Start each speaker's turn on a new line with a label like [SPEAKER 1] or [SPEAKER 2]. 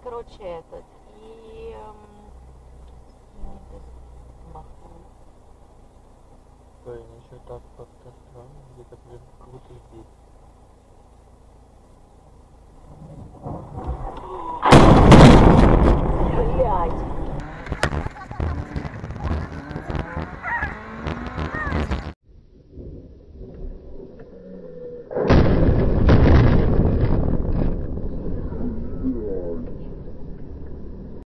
[SPEAKER 1] короче, этот, и мне здесь махнул.
[SPEAKER 2] Блин, еще так как-то странно, где-то прям как будто здесь.